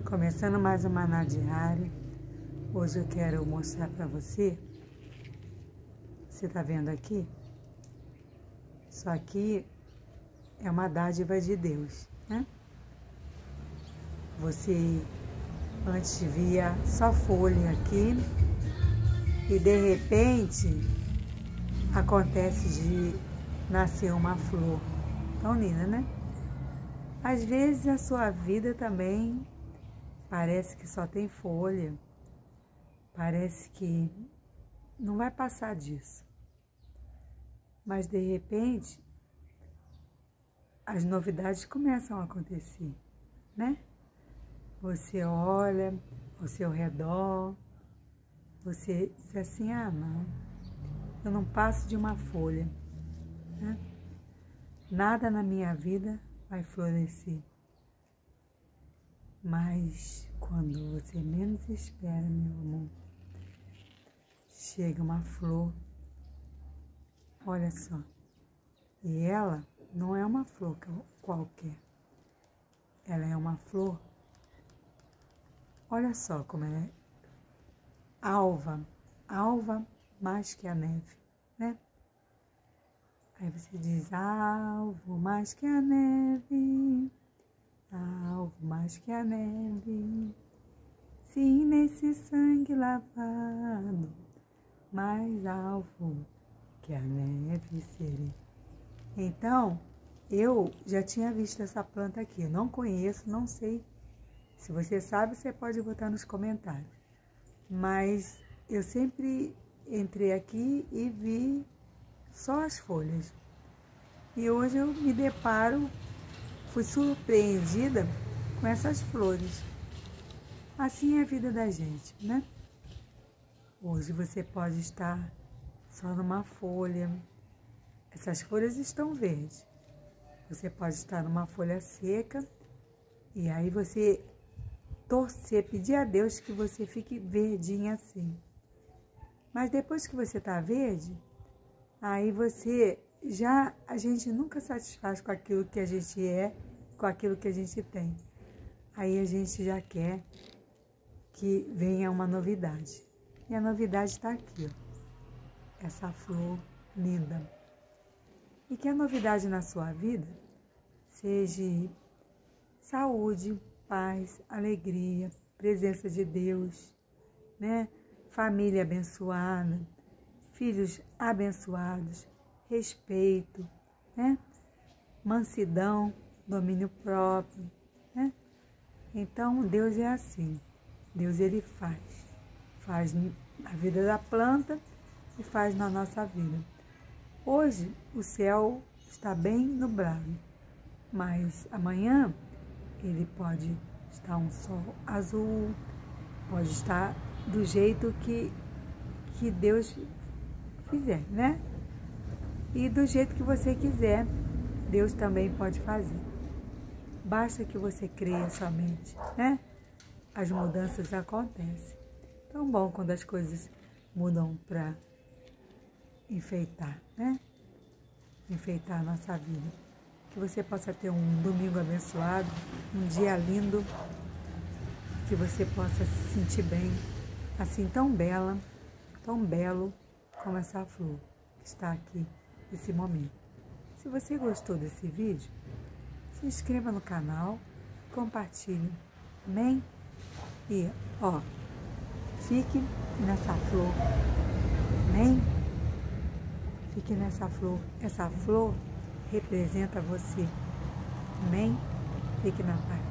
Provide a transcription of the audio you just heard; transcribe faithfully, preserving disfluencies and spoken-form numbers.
Começando mais uma Maná Diária. Hoje eu quero mostrar para você. Você tá vendo aqui? Isso aqui é uma dádiva de Deus, né? Você antes via só folha aqui e de repente acontece de nascer uma flor tão linda, né? Às vezes a sua vida também parece que só tem folha, parece que não vai passar disso. Mas de repente as novidades começam a acontecer, né? Você olha ao seu redor, você diz assim, ah não, eu não passo de uma folha, né? Nada na minha vida vai florescer. Mas quando você menos espera, meu amor, chega uma flor, olha só, e ela não é uma flor qualquer, ela é uma flor, olha só como ela é alva, alva mais que a neve, né? Aí você diz, alvo mais que a neve, alvo mais que a neve, sim, nesse sangue lavado, mais alvo que a neve serei. Então, eu já tinha visto essa planta aqui, eu não conheço, não sei. Se você sabe, você pode botar nos comentários. Mas eu sempre entrei aqui e vi só as folhas. E hoje eu me deparo, fui surpreendida com essas flores. Assim é a vida da gente, né? Hoje você pode estar só numa folha. Essas folhas estão verdes. Você pode estar numa folha seca e aí você torcer, pedir a Deus que você fique verdinha assim. Mas depois que você está verde, aí você já, a gente nunca satisfaz com aquilo que a gente é, com aquilo que a gente tem. Aí a gente já quer que venha uma novidade. E a novidade está aqui, ó. Essa flor linda. E que a novidade na sua vida seja saúde, paz, alegria, presença de Deus, né? Família abençoada, filhos abençoados, respeito, né? Mansidão, domínio próprio, né? Então, Deus é assim. Deus, ele faz. Faz na vida da planta e faz na nossa vida. Hoje, o céu está bem nublado, mas amanhã ele pode estar um sol azul, pode estar do jeito que, que Deus fizer, né? E do jeito que você quiser, Deus também pode fazer. Basta que você creia somente, né? As mudanças acontecem. Tão bom quando as coisas mudam para enfeitar, né? Enfeitar a nossa vida. Que você possa ter um domingo abençoado, um dia lindo, que você possa se sentir bem, assim tão bela, tão belo como essa flor que está aqui nesse momento. Se você gostou desse vídeo, se inscreva no canal, compartilhe, amém? E, ó, fique nessa flor, amém? Fique nessa flor, essa flor representa você, amém? Fique na paz.